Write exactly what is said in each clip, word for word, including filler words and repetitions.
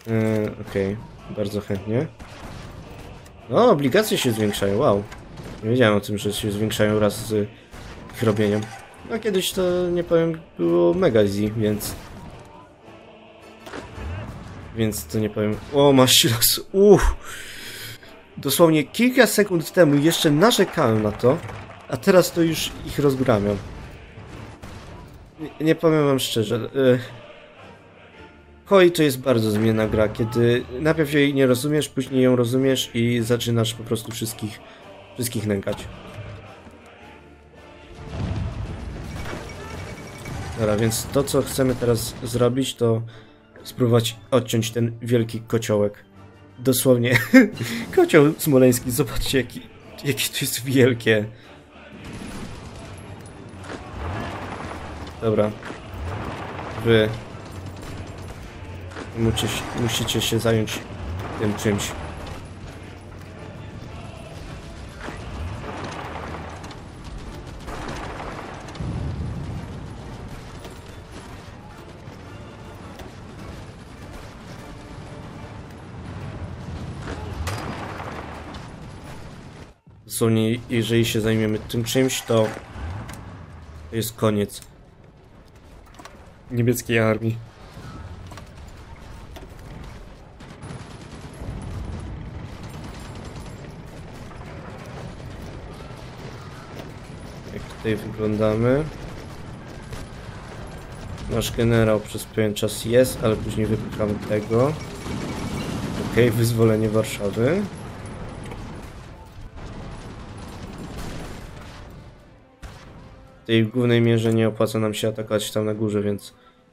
Yy, Okej, okay. Bardzo chętnie. No, obligacje się zwiększają, wow. Nie wiedziałem o tym, że się zwiększają wraz z ich robieniem. No kiedyś to, nie powiem, było mega easy, więc... Więc to nie powiem... O, masz silos, uff! Dosłownie kilka sekund temu jeszcze narzekałem na to, a teraz to już ich rozgramiam. Nie, nie powiem wam szczerze. Yy... Koi to jest bardzo zmienna gra, kiedy najpierw jej nie rozumiesz, później ją rozumiesz i zaczynasz po prostu wszystkich, wszystkich nękać. Dobra, więc to co chcemy teraz zrobić, to spróbować odciąć ten wielki kociołek. Dosłownie kocioł smoleński, zobaczcie jaki, jakie to jest wielkie. Dobra. Wy... Musicie, musicie się zająć tym czymś. Dosłownie, jeżeli się zajmiemy tym czymś, to jest koniec niemieckiej armii. Jak tutaj wyglądamy? Nasz generał przez pewien czas jest, ale później wypychamy tego. Okej, wyzwolenie Warszawy. W tej głównej mierze nie opłaca nam się atakować tam na górze, więc...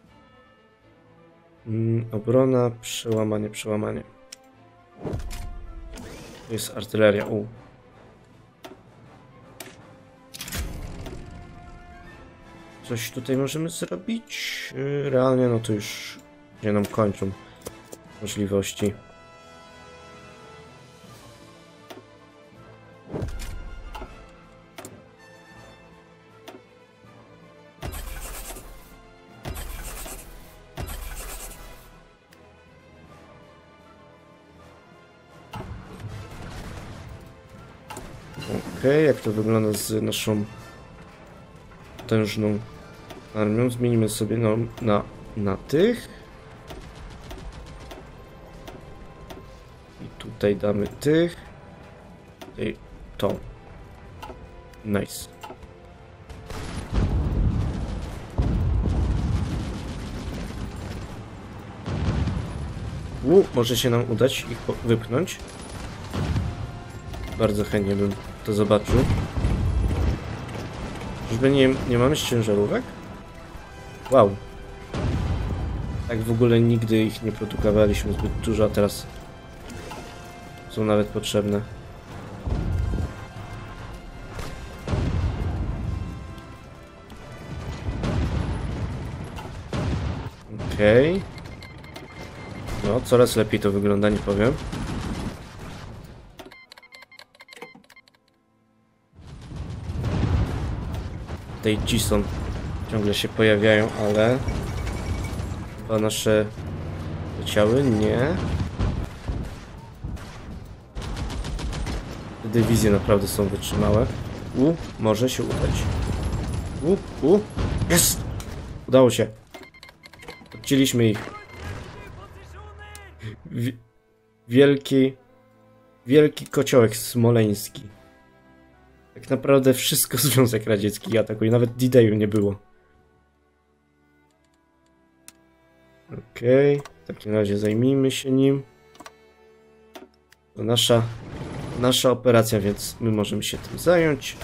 Mm, obrona, przełamanie, przełamanie. To jest artyleria, u. Coś tutaj możemy zrobić? Realnie, no to już się nam kończą możliwości. Okej, okay, jak to wygląda z naszą potężną armią? Zmienimy sobie no, na, na tych. I tutaj damy tych. I to. Nice. U, może się nam udać ich wypchnąć. Bardzo chętnie bym to zobaczył. Czyżby nie, nie mamy ciężarówek? Wow. Tak w ogóle nigdy ich nie produkowaliśmy zbyt dużo, a teraz są nawet potrzebne. Okej. Okay. No, coraz lepiej to wygląda, nie powiem. Tej Gison ciągle się pojawiają, ale chyba nasze leciały? Nie. Te dywizje naprawdę są wytrzymałe. U, może się udać. U, u, jest! Udało się. Odcięliśmy ich. Wi wielki, wielki kociołek smoleński. Tak naprawdę wszystko Związek Radziecki atakuje, nawet D-Dayu nie było. Okej, okay, w takim razie zajmijmy się nim. To nasza, nasza operacja, więc my możemy się tym zająć.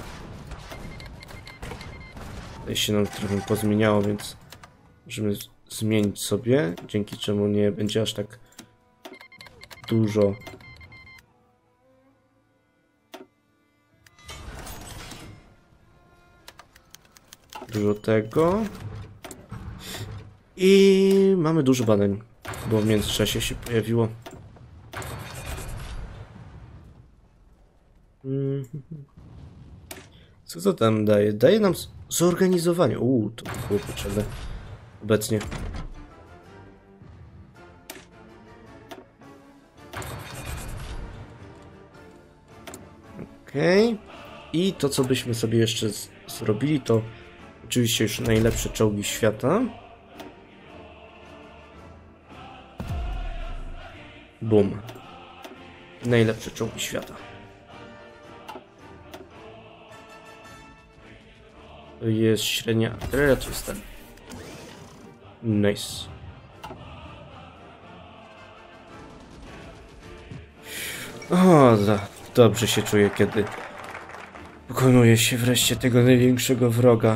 Tutaj się nam trochę pozmieniało, więc możemy zmienić sobie, dzięki czemu nie będzie aż tak dużo. Dużo tego. I mamy dużo badań, bo w międzyczasie się pojawiło. Co to tam daje? Daje nam zorganizowanie. Uuu, to było potrzebne obecnie. Okej. I to, co byśmy sobie jeszcze zrobili, to oczywiście już najlepsze czołgi świata. Bum. Najlepsze czołgi świata. To jest średnia artyleria, to jest ten. Nice. O, da, dobrze się czuję, kiedy pokonuje się wreszcie tego największego wroga.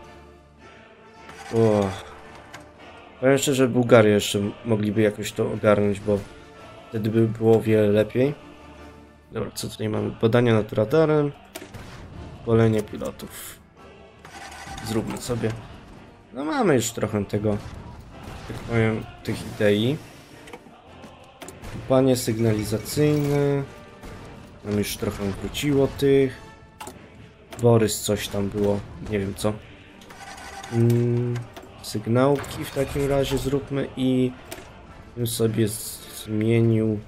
O. Powiem szczerze, że Bułgaria jeszcze mogliby jakoś to ogarnąć, bo wtedy by było o wiele lepiej. Dobra, co tutaj mamy? Badania nad radarem. Szkolenie pilotów. Zróbmy sobie. No mamy już trochę tego, tak powiem, tych idei. Panie sygnalizacyjne. Nam już trochę wróciło tych. Borys coś tam było, nie wiem co. Hmm, sygnałki w takim razie zróbmy i bym sobie zmienił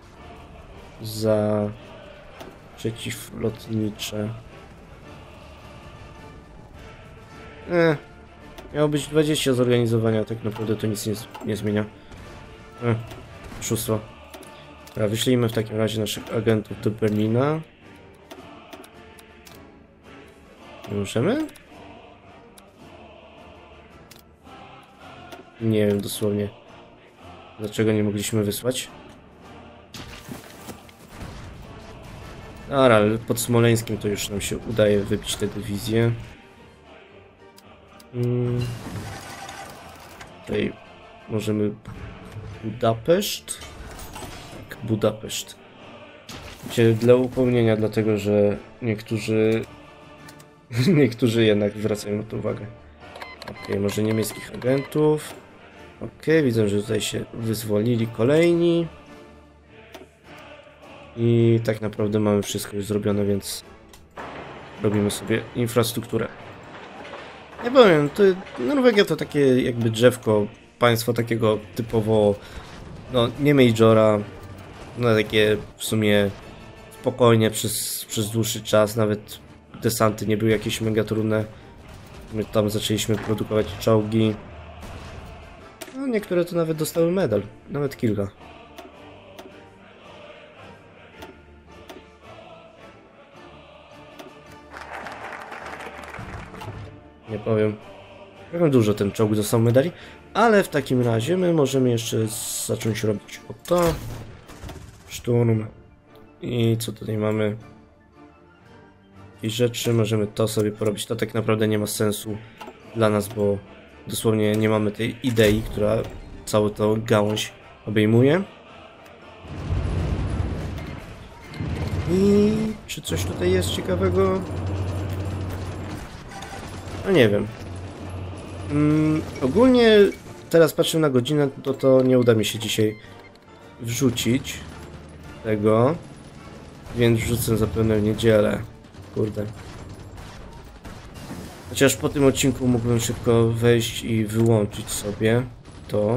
za przeciwlotnicze. Eh, miało być dwadzieścia zorganizowania, tak naprawdę to nic nie, nie zmienia. Eh, oszustwo. Dobra, wyślijmy w takim razie naszych agentów do Berlina. Nie możemy? Nie wiem dosłownie, dlaczego nie mogliśmy wysłać. Dobra, ale pod Smoleńskiem to już nam się udaje wybić tę dywizję. Hmm. Tutaj możemy Budapeszt. Tak, Budapeszt. Dla upomnienia, dlatego że niektórzy niektórzy jednak zwracają na to uwagę. Ok, może niemieckich agentów. Ok, widzę, że tutaj się wyzwolili kolejni. I tak naprawdę mamy wszystko już zrobione, więc robimy sobie infrastrukturę. Ja powiem, to Norwegia to takie jakby drzewko, państwo takiego typowo, no nie majora, no takie w sumie spokojnie przez, przez dłuższy czas, nawet desanty nie były jakieś mega trudne. My tam zaczęliśmy produkować czołgi. No niektóre to nawet dostały medal, nawet kilka. Nie powiem. Trochę dużo ten czołg dostał medali, ale w takim razie my możemy jeszcze zacząć robić o to. Szturm. I co tutaj mamy? I rzeczy, możemy to sobie porobić. To tak naprawdę nie ma sensu dla nas, bo dosłownie nie mamy tej idei, która całą tą gałąź obejmuje. I czy coś tutaj jest ciekawego? No nie wiem. Mm, ogólnie teraz patrzę na godzinę, to to nie uda mi się dzisiaj wrzucić tego, więc wrzucę zapewne w niedzielę. Kurde. Chociaż po tym odcinku mógłbym szybko wejść i wyłączyć sobie to.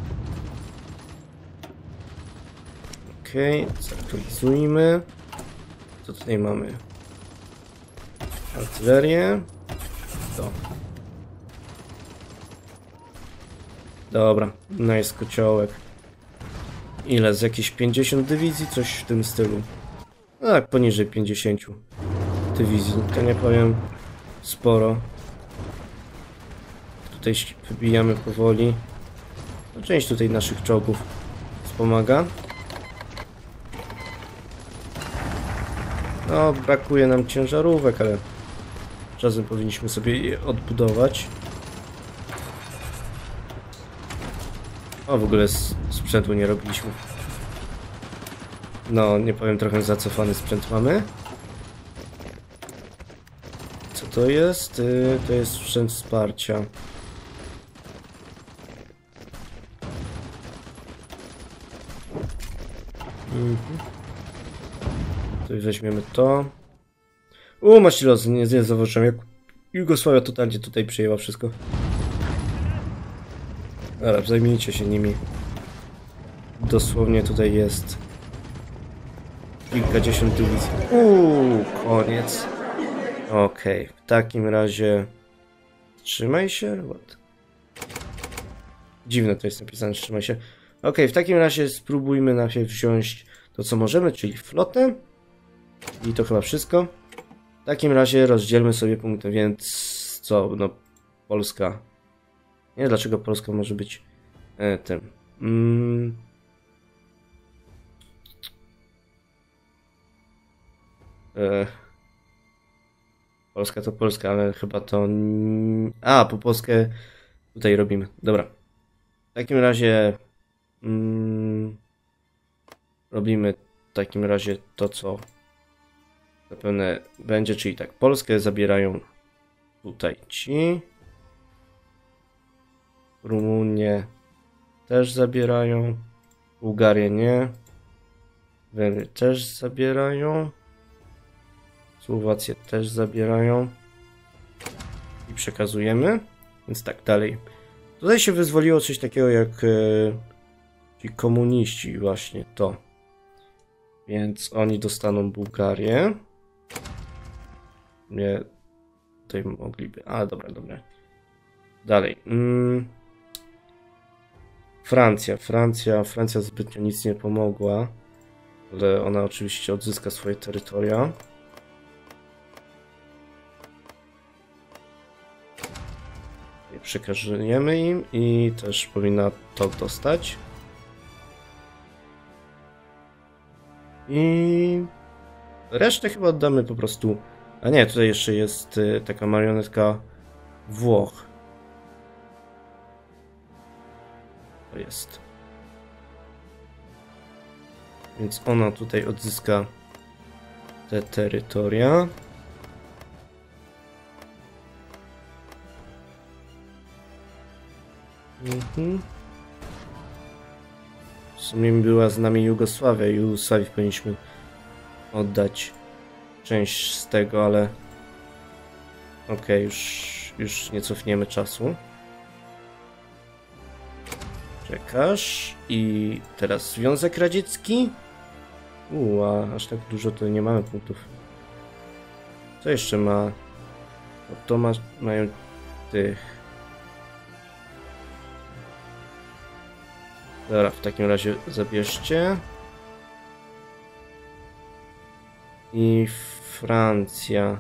Okej, zaktualizujmy. Co tutaj mamy? Artylerię. To. Dobra, nice kociołek. Ile? Z jakieś pięćdziesiąt dywizji? Coś w tym stylu. No tak, poniżej pięćdziesięciu dywizji. To nie powiem sporo. Tutaj wybijamy powoli. No, część tutaj naszych czołgów wspomaga. No, brakuje nam ciężarówek, ale czasem powinniśmy sobie je odbudować. O, w ogóle sprzętu nie robiliśmy. No, nie powiem, trochę zacofany sprzęt mamy. Co to jest? Yy, to jest sprzęt wsparcia. Mhm. Tutaj weźmiemy to. U, masz los, nie, nie zauważyłem, jak Jugosławia totalnie tutaj przejęła wszystko. Dobra, zajmijcie się nimi. Dosłownie tutaj jest kilkadziesiąt dywizji. Uuu, koniec. Okej, okay, w takim razie... Trzymaj się? What? Dziwne to jest napisane, trzymaj się. Okej, okay, w takim razie spróbujmy najpierw wziąć to, co możemy, czyli flotę. I to chyba wszystko. W takim razie rozdzielmy sobie punkty, więc co? No, Polska. Nie, dlaczego Polska może być e, tym. Mm. E. Polska to Polska, ale chyba to... A, po Polskę tutaj robimy. Dobra. W takim razie... Mm, robimy w takim razie to, co zapewne będzie, czyli tak, Polskę zabierają tutaj ci. Rumunię też zabierają. Bułgarię nie. Węgry też zabierają. Słowację też zabierają. I przekazujemy. Więc tak, dalej. Tutaj się wyzwoliło coś takiego jak e, ci komuniści, właśnie to. Więc oni dostaną Bułgarię. Nie, tutaj mogliby. A, dobra, dobra. Dalej. Mm. Francja. Francja. Francja zbytnio nic nie pomogła. Ale ona oczywiście odzyska swoje terytoria. Przekazujemy im i też powinna to dostać. I resztę chyba oddamy po prostu. A nie, tutaj jeszcze jest y, taka marionetka Włoch. To jest. Więc ona tutaj odzyska te terytoria. Mhm. W sumie była z nami Jugosławia i Jugosławii powinniśmy oddać część z tego, ale okej, okay, już, już nie cofniemy czasu. Czekasz i teraz Związek Radziecki. Uuu, a aż tak dużo to nie mamy punktów. Co jeszcze ma? No to ma, mają tych. Dobra, w takim razie zabierzcie. I Francja.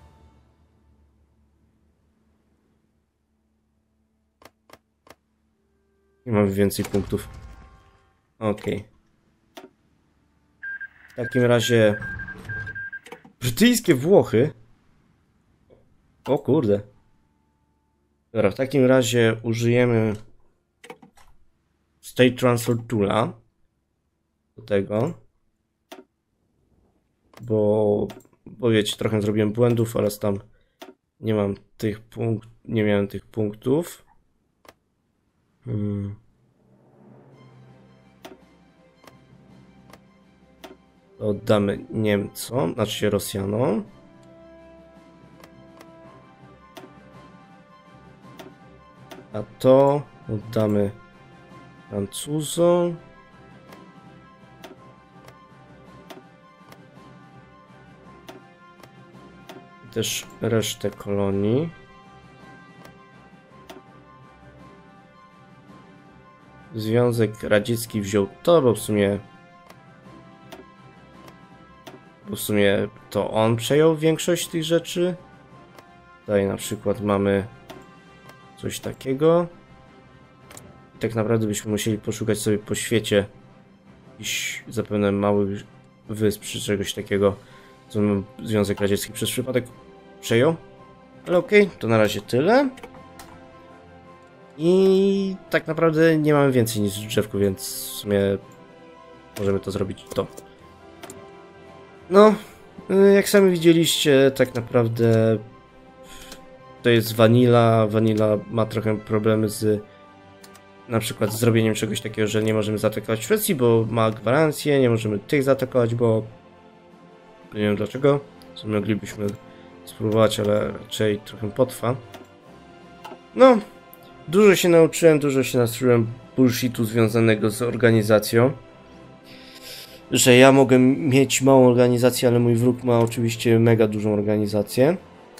Nie mamy więcej punktów. Okej. Okay. W takim razie... Brytyjskie Włochy. O kurde. Dobra, w takim razie użyjemy... State Transfer Toola do tego, bo, bo wiecie, trochę zrobiłem błędów oraz tam nie mam tych punkt, nie miałem tych punktów. Hmm. To oddamy Niemcom, znaczy się Rosjanom. A to oddamy Francuzom. I też resztę kolonii. Związek Radziecki wziął to, bo w sumie bo w sumie to on przejął większość tych rzeczy. Tutaj na przykład mamy coś takiego. Tak naprawdę byśmy musieli poszukać sobie po świecie jakichś zapewne małych wysp czy czegoś takiego, co Związek Radziecki przez przypadek przejął. Ale okej, okay, to na razie tyle. I tak naprawdę nie mamy więcej niż drzewku, więc w sumie możemy to zrobić to. No, jak sami widzieliście, tak naprawdę to jest Vanilla. Vanilla ma trochę problemy z na przykład z zrobieniem czegoś takiego, że nie możemy zaatakować Szwecji, bo ma gwarancję, nie możemy tych zaatakować, bo nie wiem dlaczego. Co moglibyśmy spróbować, ale raczej trochę potrwa. No, dużo się nauczyłem, dużo się naszyłem bullshitu związanego z organizacją. że ja mogę mieć małą organizację, ale mój wróg ma oczywiście mega dużą organizację.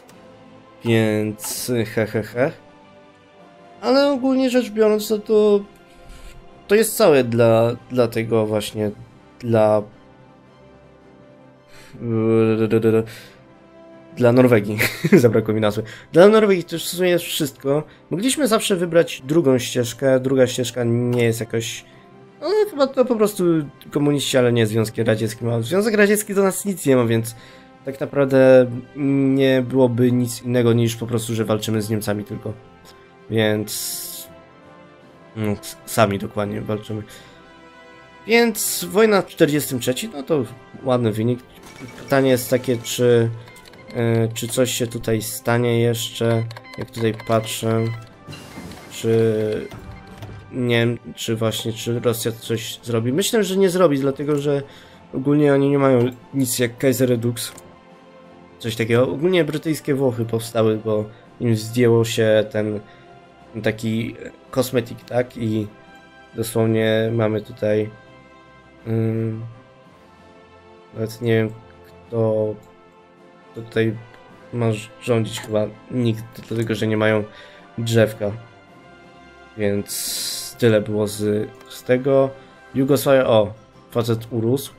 Więc he he he. Ale ogólnie rzecz biorąc, no to to jest całe dla, dla tego właśnie, dla dla Norwegii. Zabrakło mi nazwy. Dla Norwegii to w sumie jest wszystko. Mogliśmy zawsze wybrać drugą ścieżkę. Druga ścieżka nie jest jakoś... No chyba to po prostu komuniści, ale nie Związki Radzieckie. A Związek Radziecki do nas nic nie ma, więc tak naprawdę nie byłoby nic innego niż po prostu, że walczymy z Niemcami tylko. Więc... No, sami dokładnie walczymy. Więc wojna w czterdziestym trzecim, no to ładny wynik. Pytanie jest takie, czy... Yy, czy coś się tutaj stanie jeszcze? Jak tutaj patrzę... Czy... Nie wiem, czy właśnie, czy Rosja coś zrobi. Myślę, że nie zrobi, dlatego że ogólnie oni nie mają nic jak Kaiser Redux. Coś takiego. Ogólnie brytyjskie Włochy powstały, bo im zdjęło się ten taki kosmetyk, tak? I dosłownie mamy tutaj yy, nawet nie wiem, kto, kto tutaj ma rządzić, chyba nikt, dlatego że nie mają drzewka. Więc tyle było z, z tego. Jugosławia, o, facet urósł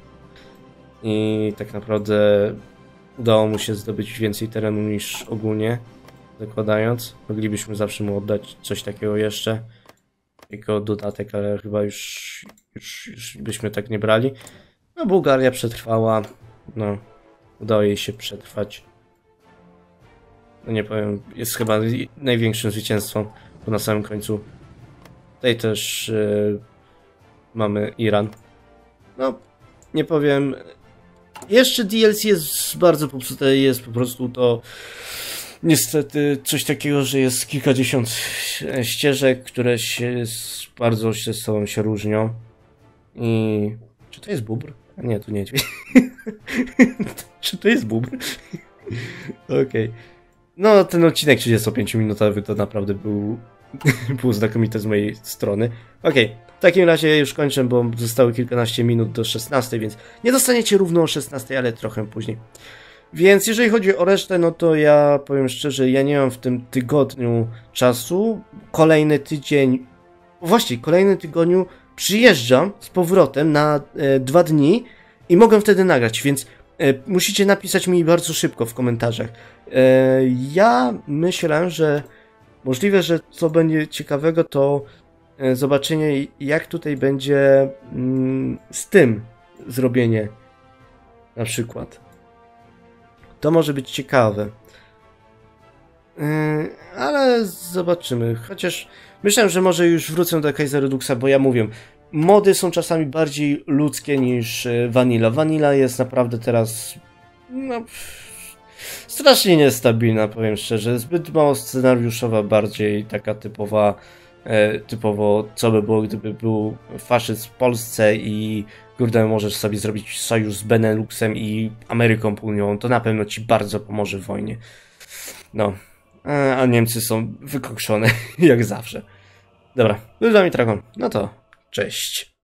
i tak naprawdę udało mu się zdobyć więcej terenu niż ogólnie, zakładając. Moglibyśmy zawsze mu oddać coś takiego jeszcze, jako dodatek, ale chyba już, już, już byśmy tak nie brali. No Bułgaria przetrwała, no udało jej się przetrwać. No nie powiem, jest chyba największym zwycięstwem, bo na samym końcu tutaj też yy, mamy Iran. No, nie powiem. Jeszcze D L C jest bardzo popsute, jest po prostu to niestety coś takiego, że jest kilkadziesiąt ścieżek, które się bardzo ze sobą się różnią. I... Czy to jest bóbr? A nie, to niedźwiedź. Czy to jest bóbr? Okej. Okay. No, ten odcinek trzydziestopięciominutowy to naprawdę był, był znakomity z mojej strony. Okej, okay. W takim razie już kończę, bo zostały kilkanaście minut do szesnastej, więc nie dostaniecie równo o szesnastej, ale trochę później. Więc jeżeli chodzi o resztę, no to ja powiem szczerze, ja nie mam w tym tygodniu czasu. Kolejny tydzień, właściwie kolejny tygodniu przyjeżdżam z powrotem na e, dwa dni i mogę wtedy nagrać, więc e, musicie napisać mi bardzo szybko w komentarzach. E, ja myślę, że możliwe, że co będzie ciekawego, to e, zobaczenie, jak tutaj będzie mm, z tym zrobienie na przykład. To może być ciekawe. Yy, ale zobaczymy. Chociaż myślę, że może już wrócę do Kaiser Reduxa, bo ja mówię, mody są czasami bardziej ludzkie niż Vanilla. Vanilla jest naprawdę teraz no, strasznie niestabilna, powiem szczerze. Zbyt mało scenariuszowa, bardziej taka typowa, e, typowo co by było, gdyby był faszyzm w Polsce i kurde, możesz sobie zrobić sojusz z Beneluxem i Ameryką Południową, to na pewno ci bardzo pomoże w wojnie. No, a Niemcy są wykokszone, jak zawsze. Dobra, był z wami Dragon, no to cześć.